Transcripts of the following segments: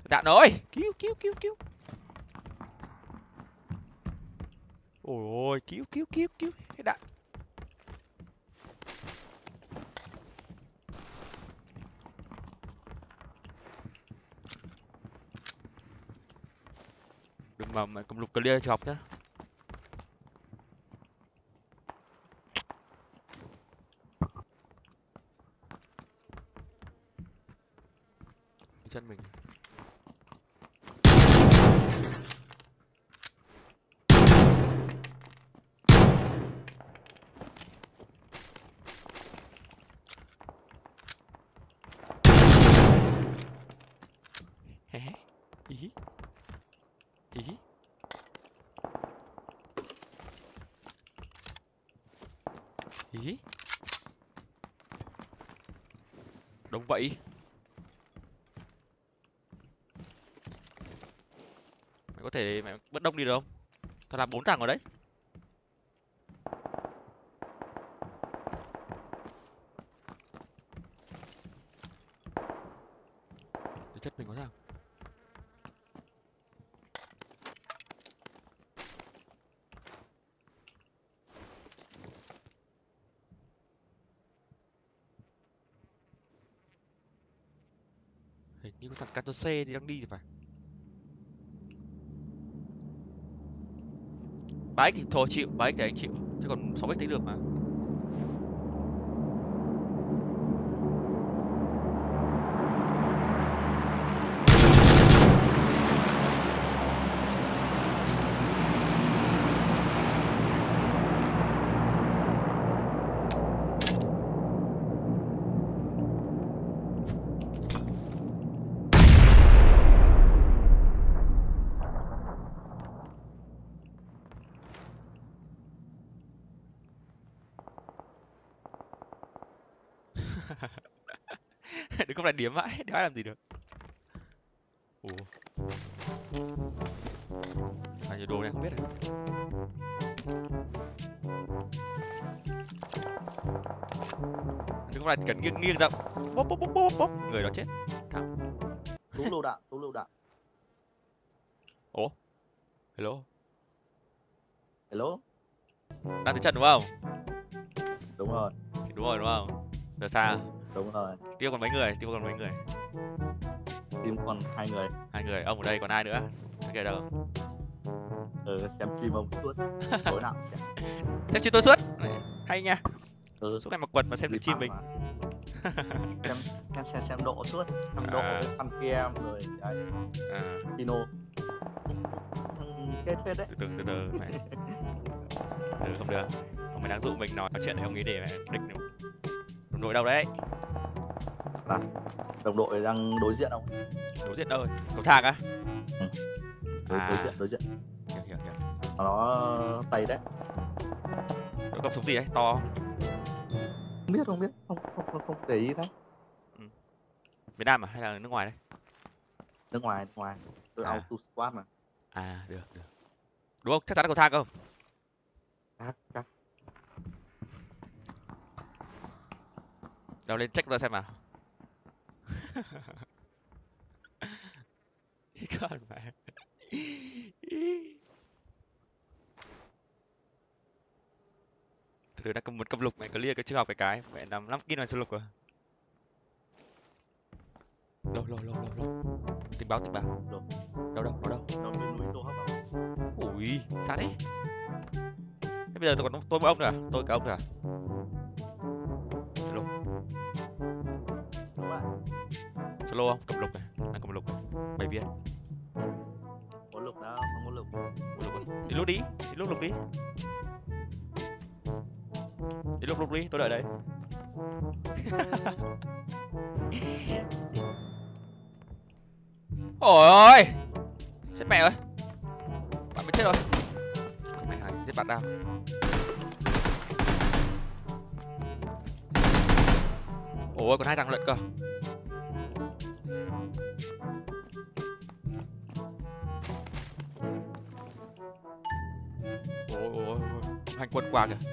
Đạn rồi, cứu. Ôi, cứu. Hết đạn. Đừng mà cầm lục clear trường học nhá. Chân mình. Ý. Đông vậy. Mày có thể mày bớt đông đi được không? Tao làm 4 thằng ở đấy. Để chất mình có sao? Hình như có thằng Cato C thì đang đi thì phải. 3x thì thôi chịu, 3x thì anh chịu. Chứ còn 6x thấy được mà. Đừng có lại điếm vãi, đéo ai làm gì được. Ủa. Bao nhiêu đồ này không biết à? Đừng có lại cần nghiêng ra. Bốp. Người đó chết. Thằng. Tú lựu đạn. Ủa? Hello? Đang từ trận đúng không? Đúng rồi. Đúng không? Giờ xa. Đúng rồi. Tiêu còn mấy người? Team còn 2 người. 2 người, ông ở đây còn ai nữa? Cái kia đâu? Xem chim ông suốt. Tối nào xem. Xem chim tôi suốt. Hay nha. Suốt ngày mặc quần mà xem được chim mình. Xem độ suốt. Xem độ với fan game rồi đấy. Tino. Kết phết đấy. Từ mày. Từ không được. Ông mày đang dụ mình nói chuyện này ông nghĩ để mày địch nữa. Đồng đội đâu đấy? Đồng đội đang đối diện không? Đối diện đâu rồi? Cầu thang á? Đối diện. Hiểu. Nó tay đấy. Nó cầm súng gì đấy? To không? Không biết. Không để ý đấy. Việt Nam à hay là nước ngoài đấy? Nước ngoài. Tôi auto squad mà. Được. Đúng không? Chắc chắn là cầu thang không? Chắc. Đeo lên check ra xem nào. Con mẹ. Từ đã cầm một cầm lục mày clear cái trường học cái mẹ nằm 5 kim là cho lục rồi. Đâu. Tình báo. Đâu. Nó bên núi Sô Hấp không? Ui, xa đấy. Thế bây giờ tôi còn tôi với ông nữa à? Tôi cả ông nữa à? Hello. Đúng vậy. Solo không? Cầm lục này. Đang cầm lục này. 7 viên. Có lục đâu, không có lục. Đi lút đi. Đi lút đi, tôi đợi đấy. Ôi! Chết mẹ ơi. Bạn mới chết rồi. Không mẹ giết bạn nào. Ôi còn 2 thằng lận cơ. Ôi. Hành quân qua kìa.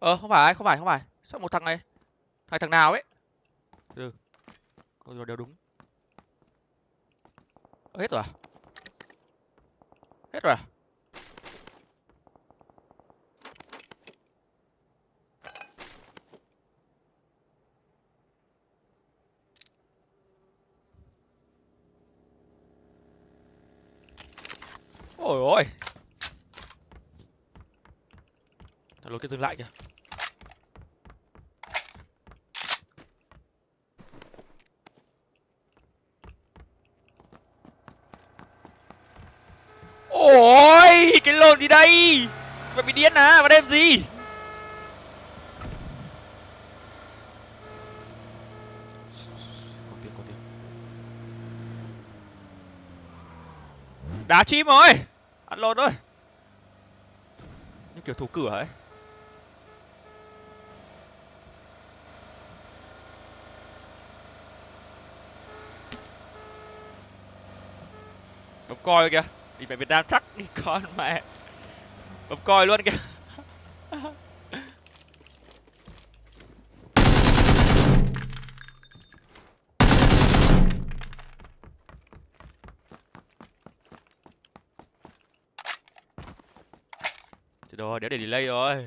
Không phải, không phải. Sao một thằng này? Thằng nào ấy? Ừ. Con rồi đều đúng. Hết rồi à? Hết rồi à? Ôi ôi. Thằng lối kia dừng lại kìa. Ôi, cái lồn gì đây? Mày bị điên à? Mà đem gì? Có tiếng. Đá chim rồi. Ăn lồn thôi. Như kiểu thủ cửa ấy. Bấm coi kìa. Đi về Việt Nam chắc đi con mẹ. Bấm coi luôn kìa. Thì rồi, đéo để delay rồi.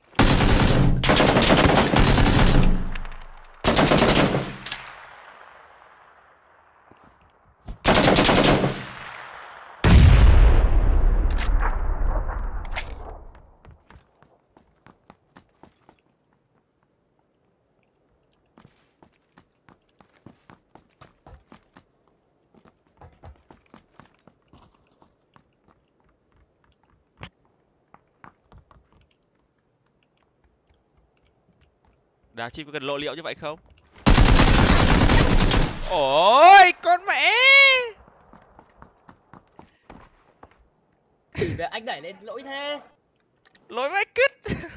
Đá chim có cần lộ liễu như vậy không? Ôi, con mẹ! Về anh đẩy lên lỗi thế. Lỗi vãi cứt.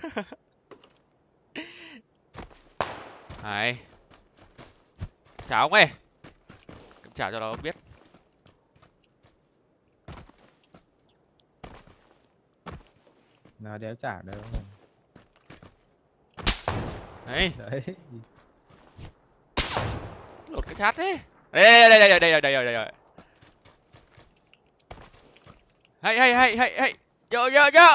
Này. Chào ông ơi. Chào cho nó biết. Nó đéo trả đâu. Đấy. Đấy. Lột cái chat thế. Đây. Hay. Yo.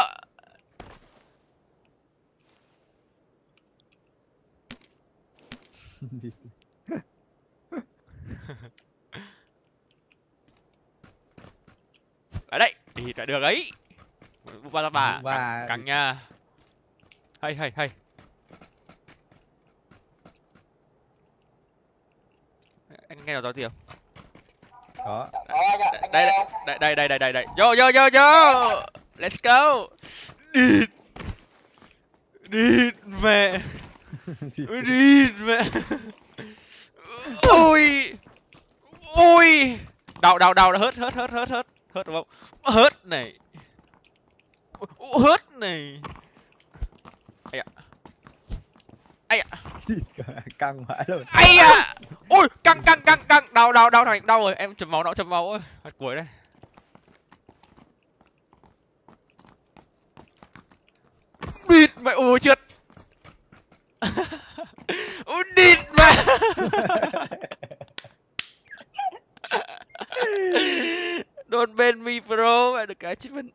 Ở đây, đi tại đường ấy. Ba căng nha. Hay. Anh nghe nói gì không? Có. Đây. Yo. Let's go. Đi mẹ. Đi mẹ. Ui. Đau hớt đúng không? Hớt này. Ai ạ. Căng vãi luôn. Ai à. Ui, căng. Đau thằng đau rồi, em chấm máu ơi. Hạt cuối đây. Địt mẹ, ui trượt. Ui địt mẹ. Don't ban me bro, mẹ được cái achievement.